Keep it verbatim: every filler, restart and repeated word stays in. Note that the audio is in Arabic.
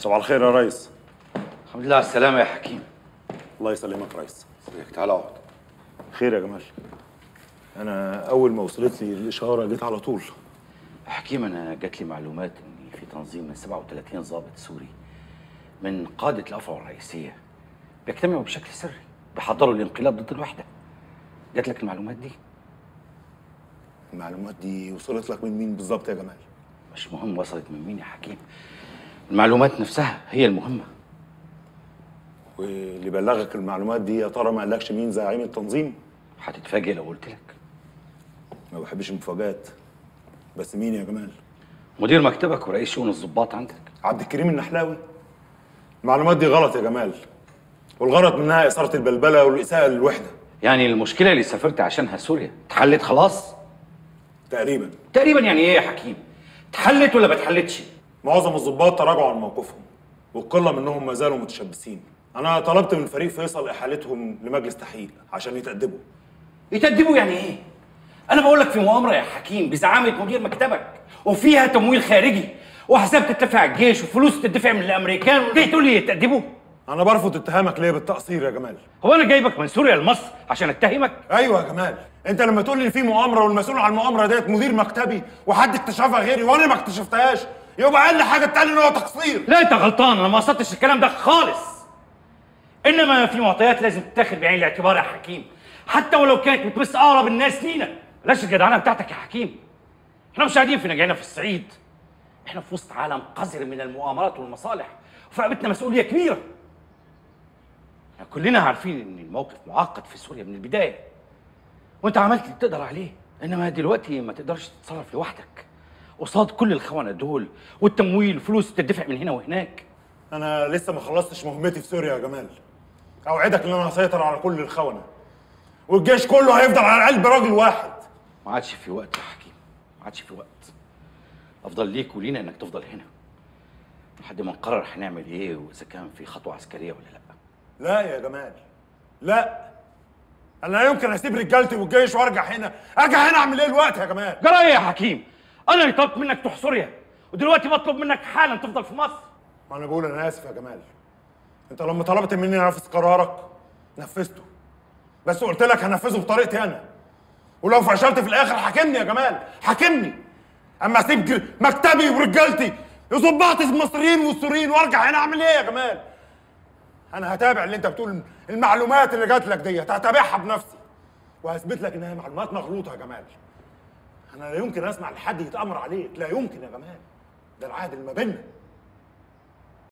صباح الخير يا ريس. الحمد لله على السلامة يا حكيم. الله يسلمك يا ريس. صديق تعال اقعد. خير يا جمال. أنا أول ما وصلت لي الإشارة جيت على طول. يا حكيم أنا جات لي معلومات إن في تنظيم من سبعة وثلاثين ضابط سوري من قادة الأفرع الرئيسية بيجتمعوا بشكل سري بيحضروا الانقلاب ضد الوحدة. جات لك المعلومات دي؟ المعلومات دي وصلت لك من مين بالظبط يا جمال؟ مش مهم وصلت من مين يا حكيم، المعلومات نفسها هي المهمة. واللي بلغك المعلومات دي يا ترى ما قالكش مين زعيم التنظيم؟ هتتفاجئ لو قلت لك. ما بحبش المفاجآت. بس مين يا جمال؟ مدير مكتبك ورئيس شؤون الضباط عندك عبد الكريم النحلاوي. المعلومات دي غلط يا جمال، والغرض منها إثارة البلبلة والإساءة للوحدة. يعني المشكلة اللي سافرت عشانها سوريا اتحلت خلاص؟ تقريبا. تقريبا يعني ايه يا حكيم؟ اتحلت ولا ما اتحلتش؟ معظم الضباط تراجعوا عن موقفهم، والقلة منهم ما زالوا متشبثين. أنا طلبت من فريق فيصل إحالتهم لمجلس تحقيق عشان يتأدبوا. يتأدبوا يعني ايه؟ أنا بقول لك في مؤامرة يا حكيم بزعامة مدير مكتبك وفيها تمويل خارجي وحساب تدفع الجيش وفلوس تدفع من الأمريكان وليه تقول لي يتأدبوا؟ أنا برفض اتهامك ليه بالتقصير يا جمال. هو أنا جايبك من سوريا لمصر عشان أتهمك؟ أيوه يا جمال، أنت لما تقول لي في مؤامرة والمسؤول عن المؤامرة ديت مدير مكتبي وحد اكتشفها غيري وأنا ما اكتشفتهاش، يبقى أقل حاجة تقال إن هو تقصير. لا أنت غلطان، أنا ما قصدتش الكلام ده خالص. إنما في معطيات لازم تتاخد بعين الاعتبار يا حكيم، حتى ولو كانت بتمس أقرب الناس لينا. بلاش الجدعنة بتاعتك يا حكيم. إحنا مش قاعدين في نجعنا في الصعيد. إحنا في وسط عالم قذر من المؤامرات والمصالح، وفي رقبتنا مسؤولية كبيرة. إحنا كلنا عارفين إن الموقف معقد في سوريا من البداية. وأنت عملت اللي تقدر عليه، إنما دلوقتي ما تقدرش تتصرف لوحدك قصاد كل الخونة دول والتمويل وفلوس تدفع من هنا وهناك. أنا لسه ما خلصتش مهمتي في سوريا يا جمال. أوعدك إن أنا هسيطر على كل الخونة، والجيش كله هيفضل على قلب راجل واحد. ما عادش في وقت يا حكيم، ما عادش في وقت. أفضل ليك ولينا إنك تفضل هنا لحد ما نقرر هنعمل إيه وإذا كان في خطوة عسكرية ولا لأ. لا يا جمال، لا. أنا لا يمكن أسيب رجالتي والجيش وأرجع هنا، أرجع هنا أعمل إيه الوقت يا جمال؟ جرى إيه يا حكيم؟ أنا اللي طلبت منك تروح سوريا، ودلوقتي بطلب منك حالا تفضل في مصر. ما أنا بقول أنا آسف يا جمال. أنت لما طلبت مني أنفذ قرارك نفذته، بس قلت لك هنفذه بطريقتي أنا. ولو فشلت في الآخر حاكمني يا جمال، حاكمني. أما أسيب مكتبي ورجالتي ظباط المصريين والسوريين وأرجع هنا أعمل إيه يا جمال؟ أنا هتابع اللي أنت بتقول، المعلومات اللي جات لك ديت هتابعها بنفسي، وهثبت لك إنها معلومات مغلوطة يا جمال. أنا لا يمكن أسمع لحد يتأمر عليك، لا يمكن يا جمال. ده العهد اللي ما بيننا.